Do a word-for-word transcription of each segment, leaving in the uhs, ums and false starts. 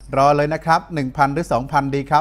รอเลยนะครับ หนึ่งพัน หรือ สองพัน ดีครับ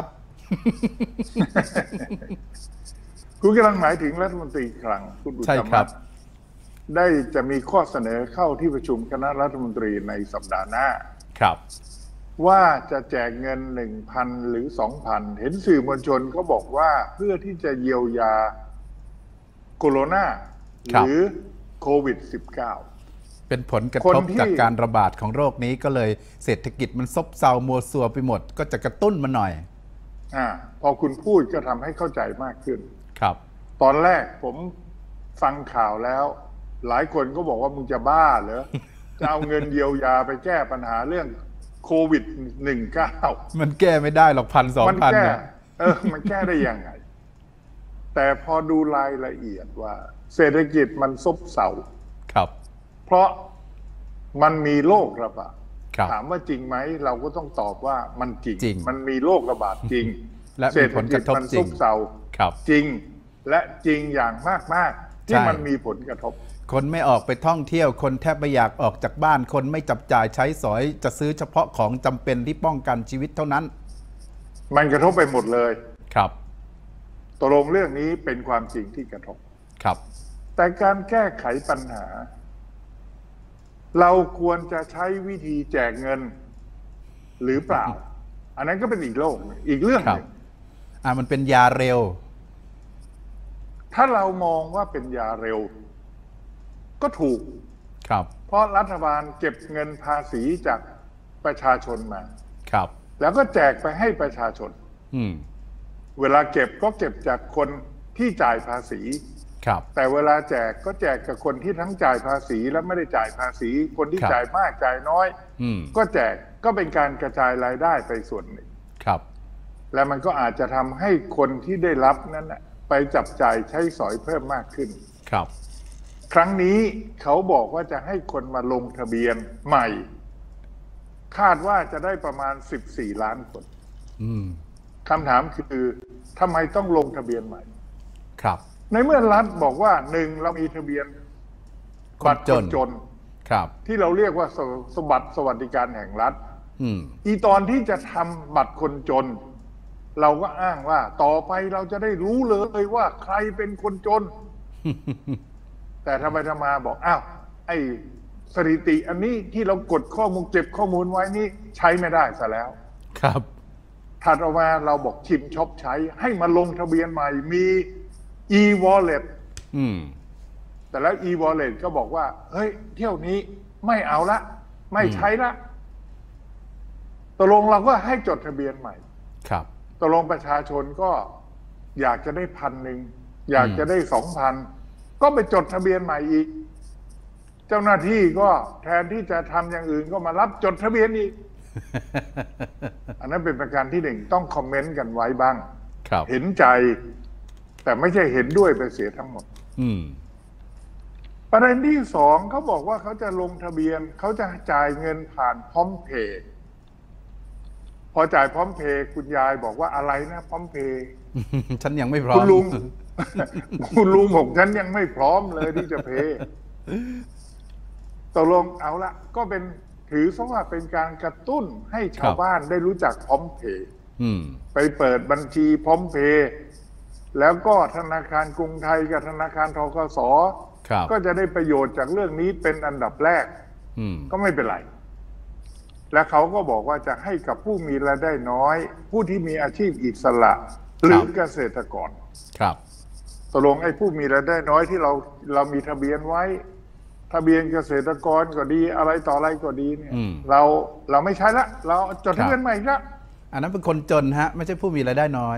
คุณกำลังหมายถึงรัฐมนตรีคลังคุณอุตตมะได้จะมีข้อเสนอเข้าที่ประชุมคณะรัฐมนตรีในสัปดาห์หน้าครับว่าจะแจกเงิน หนึ่งพัน หรือ สองพัน เห็นสื่อมวลชนเขาบอกว่าเพื่อที่จะเยียวยาโคโรนาหรือโควิด สิบเก้าเป็นผลกระทบจากการระบาดของโรคนี้ก็เลยเศรษฐกิจมันซบเซามัวซัวไปหมดก็จะกระตุ้นมาหน่อยอ่าพอคุณพูดก็ทำให้เข้าใจมากขึ้นครับตอนแรกผมฟังข่าวแล้วหลายคนก็บอกว่ามึงจะบ้าเหรอ จะเอาเงินเยียวยาไปแก้ปัญหาเรื่องโควิด สิบเก้ามันแก้ไม่ได้หรอกพันสองพันเนี่ยเออมันแก้ได้ยังไงแต่พอดูรายละเอียดว่าเศรษฐกิจมันซบเซาครับเพราะมันมีโรคระบาดถามว่าจริงไหมเราก็ต้องตอบว่ามันจริงจริงมันมีโรคระบาดจริงและมีผลกระทบจริงมันซบเซาจริงและจริงอย่างมากๆที่มันมีผลกระทบคนไม่ออกไปท่องเที่ยวคนแทบไม่อยากออกจากบ้านคนไม่จับจ่ายใช้สอยจะซื้อเฉพาะของจำเป็นที่ป้องกันชีวิตเท่านั้นมันกระทบไปหมดเลยครับตกลงเรื่องนี้เป็นความจริงที่กระทบครับแต่การแก้ไขปัญหาเราควรจะใช้วิธีแจกเงินหรือเปล่าอันนั้นก็เป็นอีกโลกอีกเรื่องหนึ่งอ่ามันเป็นยาเร็วถ้าเรามองว่าเป็นยาเร็วก็ถูกครับเพราะรัฐบาลเก็บเงินภาษีจากประชาชนมาครับแล้วก็แจกไปให้ประชาชนอืมเวลาเก็บก็เก็บจากคนที่จ่ายภาษีครับแต่เวลาแจกก็แจกกับคนที่ทั้งจ่ายภาษีและไม่ได้จ่ายภาษีคนที่จ่ายมากจ่ายน้อยก็แจกก็เป็นการกระจายรายได้ไปส่วนหนึ่งครับและมันก็อาจจะทำให้คนที่ได้รับนั้นไปจับจ่ายใช้สอยเพิ่มมากขึ้นครับครั้งนี้เขาบอกว่าจะให้คนมาลงทะเบียนใหม่คาดว่าจะได้ประมาณสิบสี่ล้านคนคำถามคือทำไมต้องลงทะเบียนใหม่ครับในเมื่อรัฐบอกว่าหนึ่งเรามีทะเบียนบัตรคนจนครับที่เราเรียกว่าสมบัติสวัสดิการแห่งรัฐอีตอนที่จะทำบัตรคนจนเราก็อ้างว่าต่อไปเราจะได้รู้เลยว่าใครเป็นคนจน แต่ทำไมทำมาบอกอ้าวไอ้สถิติอันนี้ที่เรากดข้อมูลเก็บข้อมูลไว้นี่ใช้ไม่ได้ซะแล้วครับถัดออกมาเราบอกชิมช็อปใช้ให้มาลงทะเบียนใหม่มี e-wallet อืมแต่แล้ว e-wallet ก็บอกว่าเฮ้ยเที่ยวนี้ไม่เอาละไม่ใช้ละตกลงเราก็ให้จดทะเบียนใหม่ครับตกลงประชาชนก็อยากจะได้พันหนึ่งอยากจะได้สองพันก็ไปจดทะเบียนใหม่อีกเจ้าหน้าที่ก็แทนที่จะทำอย่างอื่นก็มารับจดทะเบียนอีก อันนั้นเป็นประการที่หนึ่งต้องคอมเมนต์กันไว้บ้างเห็นใจแต่ไม่ใช่เห็นด้วยไปเสียทั้งหมดประเด็นที่สองเขาบอกว่าเขาจะลงทะเบียนเขาจะจ่ายเงินผ่านพร้อมเพย์พอจ่ายพร้อมเพย์คุณยายบอกว่าอะไรนะพร้อมเพย์ฉันยังไม่พร้อมคุณลุงคุณลุงบอกฉันยังไม่พร้อมเลยที่จะเพย์ตกลงเอาละก็เป็นถือซะว่าเป็นการกระตุ้นให้ชาวบ้านได้รู้จักพร้อมเพย์ไปเปิดบัญชีพร้อมเพย์แล้วก็ธนาคารกรุงไทยกับธนาคารธกส.ก็จะได้ประโยชน์จากเรื่องนี้เป็นอันดับแรกก็ไม่เป็นไรและเขาก็บอกว่าจะให้กับผู้มีรายได้น้อยผู้ที่มีอาชีพอิสระหรือเกษตรกรครับตกลงไอ้ผู้มีรายได้น้อยที่เราเรามีทะเบียนไว้ทะเบียนเกษตรกรก็ดีอะไรต่ออะไรก็ดีเนี่ยเราเราไม่ใช้ละเราจดทะเบียนใหม่ละอันนั้นเป็นคนจนฮะไม่ใช่ผู้มีรายได้น้อย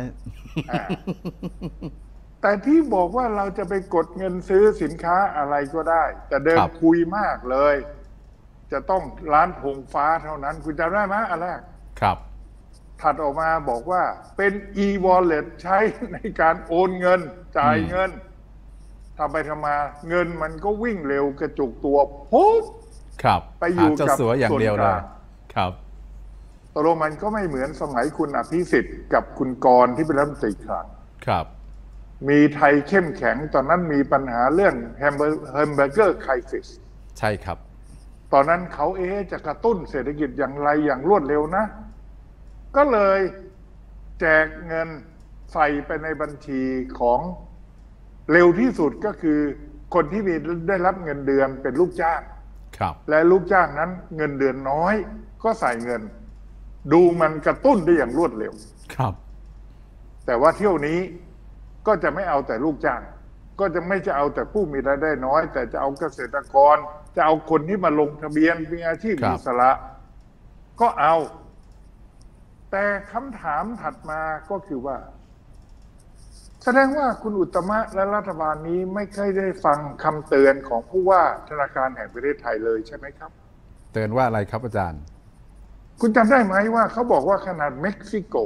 แต่ที่บอกว่าเราจะไปกดเงินซื้อสินค้าอะไรก็ได้แต่เดิมคุยมากเลยจะต้องร้านธงฟ้าเท่านั้นคุณจำได้ไหมอันแรกครับถัดออกมาบอกว่าเป็น e-wallet ใช้ในการโอนเงินจ่ายเงินทำไปทำมาเงินมันก็วิ่งเร็วกระจุกตัวปุ๊บครับไปอยู่กับส่วนอย่างเดียวเลยครับตกลงมันก็ไม่เหมือนสมัยคุณอภิสิทธิ์กับคุณกรณ์ที่เป็นรัฐมนตรีคลังครับมีไทยเข้มแข็งตอนนั้นมีปัญหาเรื่องแฮมเบอร์เกอร์ไครซิสใช่ครับตอนนั้นเขาเอ๊ะจะกระตุ้นเศรษฐกิจอย่างไรอย่างรวดเร็วนะก็เลยแจกเงินใส่ไปในบัญชีของเร็วที่สุดก็คือคนที่มีได้รับเงินเดือนเป็นลูกจ้างครับและลูกจ้างนั้นเงินเดือนน้อยก็ใส่เงินดูมันกระตุ้นได้อย่างรวดเร็วครับแต่ว่าเที่ยวนี้ก็จะไม่เอาแต่ลูกจ้างก็จะไม่จะเอาแต่ผู้มีรายได้น้อยแต่จะเอาเกษตรกรจะเอาคนที่มาลงทะเบียนมีอาชีพอิสระก็เอาแต่คำถามถัดมาก็คือว่าแสดงว่าคุณอุตตมะและรัฐบาลนี้ไม่เคยได้ฟังคำเตือนของผู้ว่าธนาคารแห่งประเทศไทยเลยใช่ไหมครับเตือนว่าอะไรครับอาจารย์คุณจำได้ไหมว่าเขาบอกว่าขนาดเม็กซิโก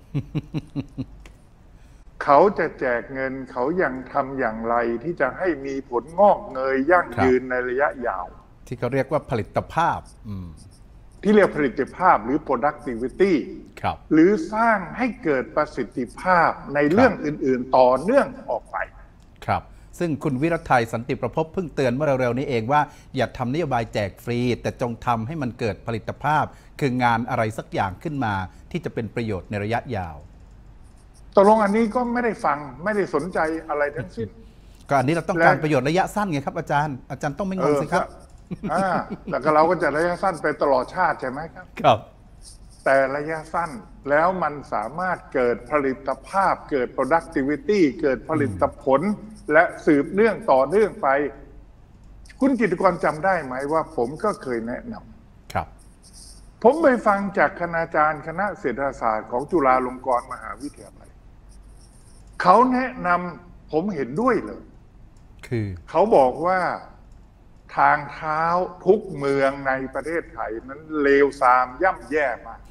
เขาจะแจกเงินเขายังทำอย่างไรที่จะให้มีผลงอกเงยยั่งยืนในระยะยาวที่เขาเรียกว่าผลิตภาพที่เรียกผลิตภาพหรือ productivity ครับหรือสร้างให้เกิดประสิทธิภาพในเรื่องอื่นๆต่อเนื่องออกไปครับซึ่งคุณวิรัตไทยสันติประภพเพิ่งเตือนเมื่อเร็วๆนี้เองว่าอย่าทำนโยบายแจกฟรีแต่จงทำให้มันเกิดผลิตภาพคืองานอะไรสักอย่างขึ้นมาที่จะเป็นประโยชน์ในระยะยาวตกลงอันนี้ก็ไม่ได้ฟังไม่ได้สนใจอะไรทั้งสิ้นก็อันนี้เราต้องการประโยชน์ระยะสั้นไงครับอาจารย์อาจารย์ต้องไม่งงสิครับอ่าแต่ก็เราก็จะระยะสั้นไปตลอดชาติใช่ไหมครับครับแต่ระยะสั้นแล้วมันสามารถเกิดผลิตภาพเกิด productivity เกิดผลิตผลและสืบเนื่องต่อเนื่องไปคุณกิตติกรจำได้ไหมว่าผมก็เคยแนะนำครับผมไปฟังจากคณาจารย์คณะเศรษฐศาสตร์ของจุฬาลงกรณ์มหาวิทยาลัยเขาแนะนำผมเห็นด้วยเลยคือเขาบอกว่าทางเท้าทุกเมืองในประเทศไทยนั้นเลวทรามย่ำแย่มาก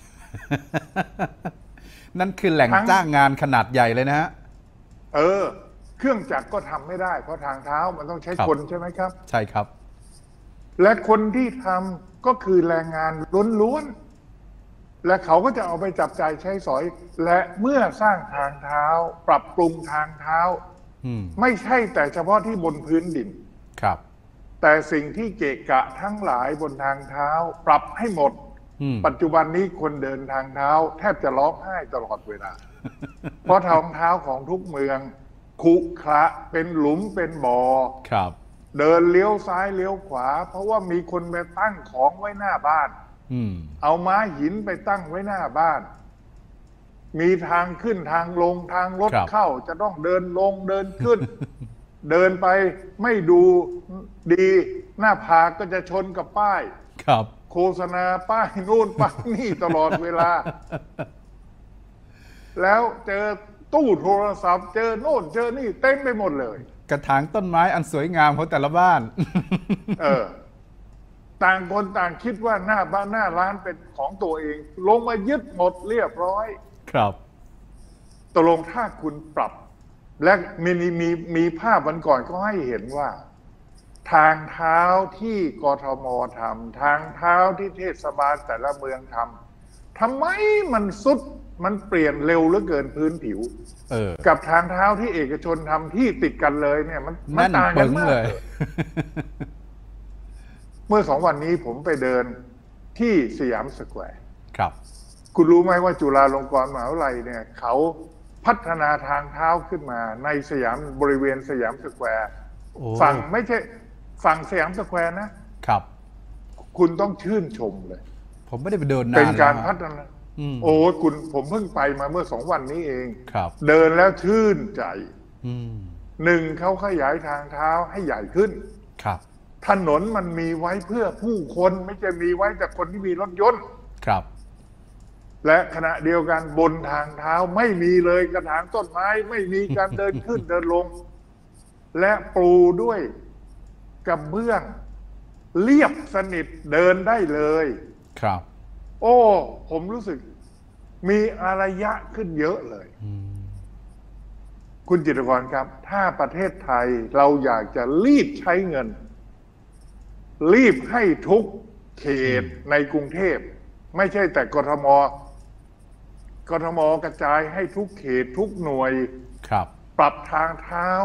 นั่นคือแหล่งจ้างงานขนาดใหญ่เลยนะฮะเออเครื่องจักรก็ทำไม่ได้เพราะทางเท้ามันต้องใช้คนใช่ไหมครับใช่ครับและคนที่ทำก็คือแรงงานล้วนๆและเขาก็จะเอาไปจับจ่ายใช้สอยและเมื่อสร้างทางเท้าปรับปรุงทางเท้าไม่ใช่แต่เฉพาะที่บนพื้นดินครับแต่สิ่งที่เกะกะทั้งหลายบนทางเท้าปรับให้หมดปัจจุบันนี้คนเดินทางเท้าแทบจะร้องไห้ตลอดเวลา เพราะทางเท้าของทุกเมืองขุขระเป็นหลุมเป็นบ่อครับเดินเลี้ยวซ้ายเลี้ยวขวาเพราะว่ามีคนไปตั้งของไว้หน้าบ้านเอาไม้หินไปตั้งไว้หน้าบ้านมีทางขึ้นทางลงทางรถเข้าจะต้องเดินลงเดินขึ้น เดินไปไม่ดูดีหน้าผากก็จะชนกับป้ายครับโฆษณาป้ายนู่นป้ายนี่ตลอดเวลาแล้วเจอตู้โทรศัพท์เจอโน่นเจอนี่เต็มไปหมดเลยกระถางต้นไม้อันสวยงามของแต่ละบ้านเออต่างคนต่างคิดว่าหน้าบ้านหน้าร้านเป็นของตัวเองลงมายึดหมดเรียบร้อยครับตกลงถ้าคุณปรับและมีมีมีภาพวันก่อนก็ให้เห็นว่าทางเท้าที่กทมทำทางเท้าที่เทศบาลแต่ละเมืองทำทำไมมันสุดมันเปลี่ยนเร็วเหลือเกินพื้นผิวเออกับทางเท้าที่เอกชนทำที่ติดกันเลยเนี่ยมันมันต่างกันมากเลยเมื่อสองวันนี้ผมไปเดินที่สยามสแควร์ครับคุณรู้ไหมว่าจุฬาลงกรณ์มหาวิทยาลัยเนี่ยเขาพัฒนาทางเท้าขึ้นมาในสยามบริเวณสยามสแควร์ฝั่งไม่ใช่ฝั่งสยามสแควร์นะครับคุณต้องชื่นชมเลยผมไม่ได้ไปเดินนานเป็นการพัฒนาโอ้คุณผมเพิ่งไปมาเมื่อสองวันนี้เองเดินแล้วชื่นใจหนึ่งเขาขยายทางเท้าให้ใหญ่ขึ้นครับถนนมันมีไว้เพื่อผู้คนไม่ใช่มีไว้แต่คนที่มีรถยนต์ครับและขณะเดียวกันบนทางเท้าไม่มีเลยกระถางต้นไม้ไม่มีการเดินขึ้นเดินลงและปูด้วยกระเบื้องเรียบสนิทเดินได้เลยครับโอ้ผมรู้สึกมีอารยะขึ้นเยอะเลยคุณจิตรกรครับถ้าประเทศไทยเราอยากจะรีบใช้เงินรีบให้ทุกเขตในกรุงเทพไม่ใช่แต่กทมกทมกระจายให้ทุกเขตทุกหน่วยครับปรับทางเท้า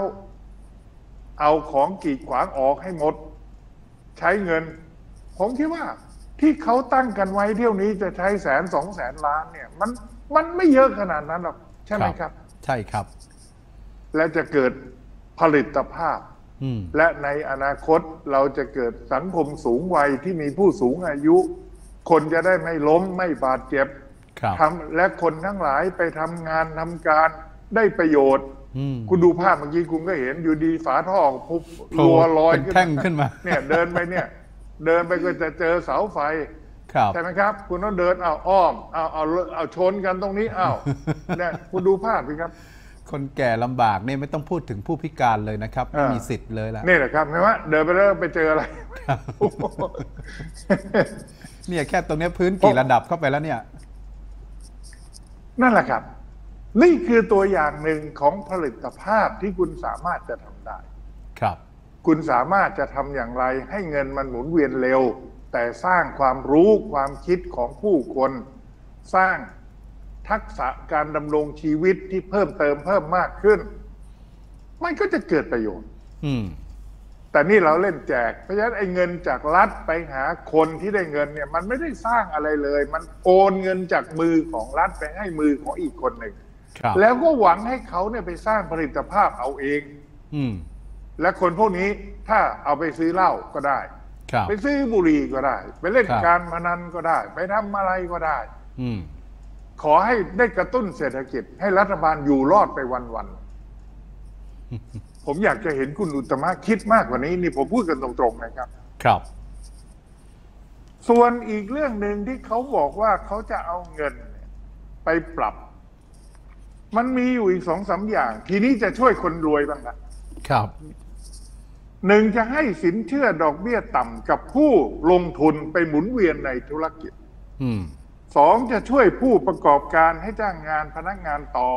เอาของกีดขวางออกให้หมดใช้เงินผมคิดว่าที่เขาตั้งกันไว้เที่ยวนี้จะใช้แสนสองแสนล้านเนี่ยมันมันไม่เยอะขนาดนั้นหรอกใช่ไหมครับใช่ครับและจะเกิดผลิตภาพอืมและในอนาคตเราจะเกิดสังคมสูงวัยที่มีผู้สูงอายุ คนจะได้ไม่ล้มไม่บาดเจ็บครับทำและคนทั้งหลายไปทำงานทำการได้ประโยชน์อืมคุณดูภาพเมื่อกี้คุณก็เห็นอยู่ดีฝาท่อพุบโผล่รัวลอยเป็นแท่งขึ้นมาเนี่ยเดินไปเนี่ย เดินไปก็จะเจอเสาไฟครับใช่ไหมครับ คุณต้องเดินเอาอ้อมเอาเอาเอาชนกันตรงนี้อ้าวเนี่ยคุณดูภาพสิครับคนแก่ลำบากเนี่ยไม่ต้องพูดถึงผู้พิการเลยนะครับไม่มีสิทธิ์เลยล่ะนี่แหละครับเห็นไหมเดินไปแล้วไปเจออะไรเนี่ยแค่ตรงเนี้ยพื้นกี่ระดับเข้าไปแล้วเนี่ยนั่นแหละครับ นี่คือตัวอย่างหนึ่งของผลิตภาพที่คุณสามารถจะทำได้ครับคุณสามารถจะทำอย่างไรให้เงินมันหมุนเวียนเร็ว แต่สร้างความรู้ความคิดของผู้คน สร้างทักษะการดำรงชีวิตที่เพิ่มเติมเพิ่มมากขึ้น มันก็จะเกิดประโยชน์อืมแต่นี่เราเล่นแจกเพราะฉะนั้นไอ้เงินจากรัฐไปหาคนที่ได้เงินเนี่ยมันไม่ได้สร้างอะไรเลย มันโอนเงินจากมือของรัฐไปให้มือของอีกคนหนึ่งครับแล้วก็หวังให้เขาเนี่ยไปสร้างผลิตภาพเอาเองอืมและคนพวกนี้ถ้าเอาไปซื้อเหล้าก็ได้ครับไปซื้อบุหรี่ก็ได้ ไปเล่นครับการพนันก็ได้ ไปทำอะไรก็ได้อืมขอให้ได้กระตุ้นเศรษฐกิจให้รัฐบาลอยู่รอดไปวันๆ ผมอยากจะเห็นคุณอุตตมะคิดมากกว่านี้นี่ผมพูดกันตรงๆนะครับครับส่วนอีกเรื่องหนึ่งที่เขาบอกว่าเขาจะเอาเงินเนี่ยไปปรับ มันมีอยู่อีกสองสามอย่าง ทีนี้จะช่วยคนรวยบ้างนะครับ หนึ่งจะให้สินเชื่อดอกเบี้ยต่ำกับผู้ลงทุนไปหมุนเวียนในธุรกิจอืมสองจะช่วยผู้ประกอบการให้จ้างงานพนักงานต่อ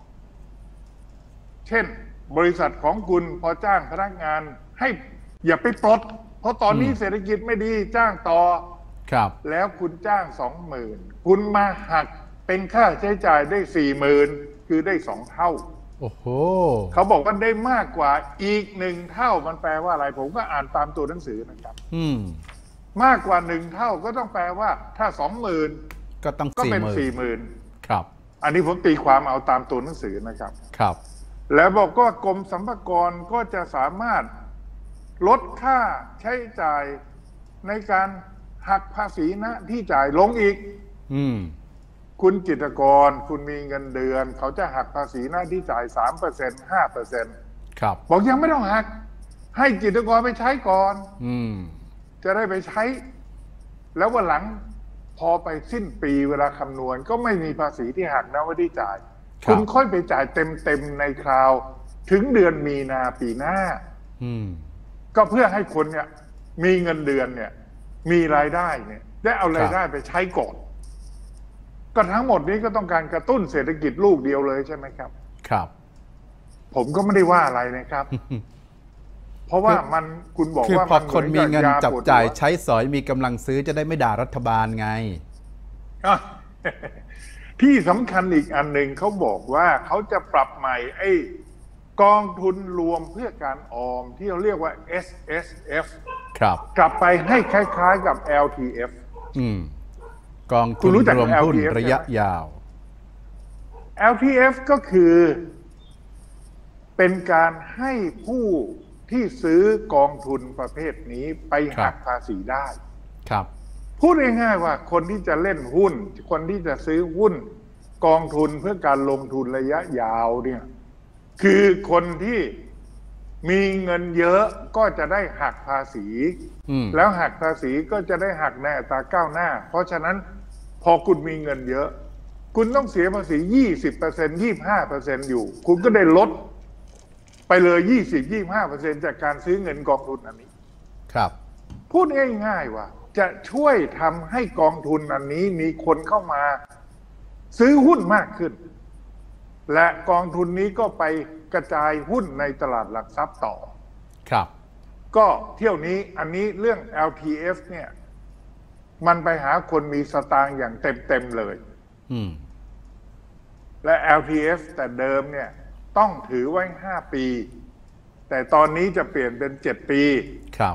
เช่น บริษัทของคุณพอจ้างพนักงานให้อย่าไปปลด เพราะตอนนี้อืมเศรษฐกิจไม่ดีจ้างต่อครับแล้วคุณจ้างสองหมื่นคุณมาหักเป็นค่าใช้จ่ายได้สี่หมื่นคือได้สองเท่าโอ้โหเขาบอกว่าได้มากกว่าอีกหนึ่งเท่ามันแปลว่าอะไร ผมก็อ่านตามตัวหนังสือนะครับอืมมากกว่าหนึ่งเท่าก็ต้องแปลว่า ถ้าสองหมื่นก็ต้องก็สี่เป็นหมื่นสี่หมื่นครับอันนี้ผมตีความเอาตามตัวหนังสือนะครับครับแล้วบอกว่ากรมสรรพากรก็จะสามารถลดค่าใช้จ่ายในการหักภาษีณที่จ่ายลงอีกอืมคุณจิตรกรคุณมีเงินเดือน เขาจะหักภาษีหน้าที่จ่าย สามเปอร์เซ็นต์ ห้าเปอร์เซ็นต์ครับบอกยังไม่ต้องหัก ให้จิตรกรไปใช้ก่อนอืมจะได้ไปใช้ แล้ววันหลังพอไปสิ้นปีเวลาคำนวณ ก็ไม่มีภาษีที่หักนะว่าที่จ่ายครับคุณค่อยไปจ่ายเต็มๆในคราว ถึงเดือนมีนาปีหน้าอืมก็เพื่อให้คนเนี่ยมีเงินเดือนเนี่ย มีรายได้เนี่ย ได้เอารายได้ไปใช้ก่อน ก็ทั้งหมดนี้ก็ต้องการกระตุ้นเศรษฐกิจลูกเดียวเลยใช่ไหมครับครับผมก็ไม่ได้ว่าอะไรนะครับ เพราะว่ามันคุณบอกคือว่าพอมัคนมีเงินหอจับปวดหัวจ่ายใช้สอยมีกำลังซื้อจะได้ไม่ด่ารัฐบาลไงอ่ะ ที่สำคัญอีกอันหนึ่งเขาบอกว่าเขาจะปรับใหม่ไอ้กองทุนรวมเพื่อการออมที่เราเรียกว่า เอส เอส เอฟครับกลับไปให้คล้ายๆกับ แอล ที เอฟอืม กองคุทุนณรู้จักรวมหุ้นแอล ที เอฟระยะใช่ไหมยาวแอล ที เอฟ ก็คือเป็นการให้ผู้ที่ซื้อกองทุนประเภทนี้ไปหักภาษีได้ครับพูดง่ายๆว่าคนที่จะเล่นหุ้น คนที่จะซื้อหุ้นกองทุนเพื่อการลงทุนระยะยาวเนี่ย คือคนที่มีเงินเยอะก็จะได้หักภาษีอืมแล้วหักภาษีก็จะได้หักในอัตราก้าวหน้า เพราะฉะนั้นพอคุณมีเงินเยอะ คุณต้องเสียภาษี ยี่สิบเปอร์เซ็นต์ ยี่สิบห้าเปอร์เซ็นต์ อยู่ คุณก็ได้ลดไปเลย ยี่สิบ ยี่สิบห้าเปอร์เซ็นต์ จากการซื้อเงินกองทุนอันนี้ครับพูดง่ายๆว่าจะช่วยทำให้กองทุนอันนี้มีคนเข้ามาซื้อหุ้นมากขึ้น และกองทุนนี้ก็ไปกระจายหุ้นในตลาดหลักทรัพย์ต่อครับก็เที่ยวนี้อันนี้เรื่อง แอล ที เอฟ เนี่ยมันไปหาคนมีสตางค์อย่างเต็มๆเลยอืมและ แอล ที เอฟ แต่เดิมเนี่ยต้องถือไว้ห้าปี แต่ตอนนี้จะเปลี่ยนเป็นเจ็ดปีครับ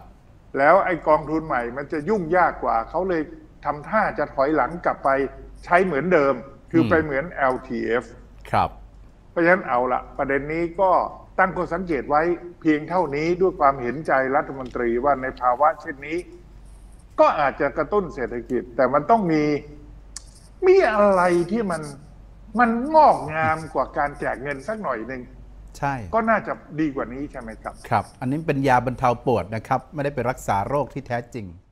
แล้วไอ้กองทุนใหม่มันจะยุ่งยากกว่าเขาเลยทำท่าจะถอยหลังกลับไปใช้เหมือนเดิม คือไปเหมือน แอล ที เอฟครับเพราะฉะนั้นเอาละประเด็นนี้ก็ตั้งข้อสังเกตไว้เพียงเท่านี้ด้วยความเห็นใจรัฐมนตรีว่าในภาวะเช่นนี้ ก็อาจจะกระตุ้นเศรษฐกิจ แต่มันต้องมีมีอะไรที่มันมันงอกงามกว่าการแจกเงินสักหน่อยหนึ่งใช่ก็น่าจะดีกว่านี้ใช่ไหมครับครับ อันนี้เป็นยาบรรเทาปวดนะครับ ไม่ได้ไปรักษาโรคที่แท้จริง